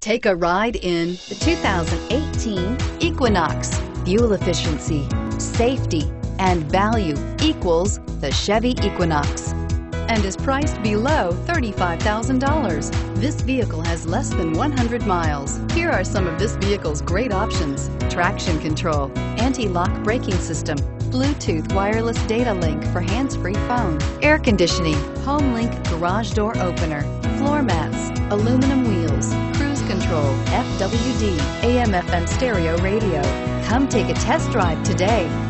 Take a ride in the 2018 Equinox. Fuel efficiency, safety, and value equals the Chevy Equinox and is priced below $35,000. This vehicle has less than 100 miles. Here are some of this vehicle's great options: traction control, anti-lock braking system, Bluetooth wireless data link for hands-free phone, air conditioning, home link garage door opener, floor mats, aluminum wheels, cruise control, FWD, AM/FM stereo radio. Come take a test drive today.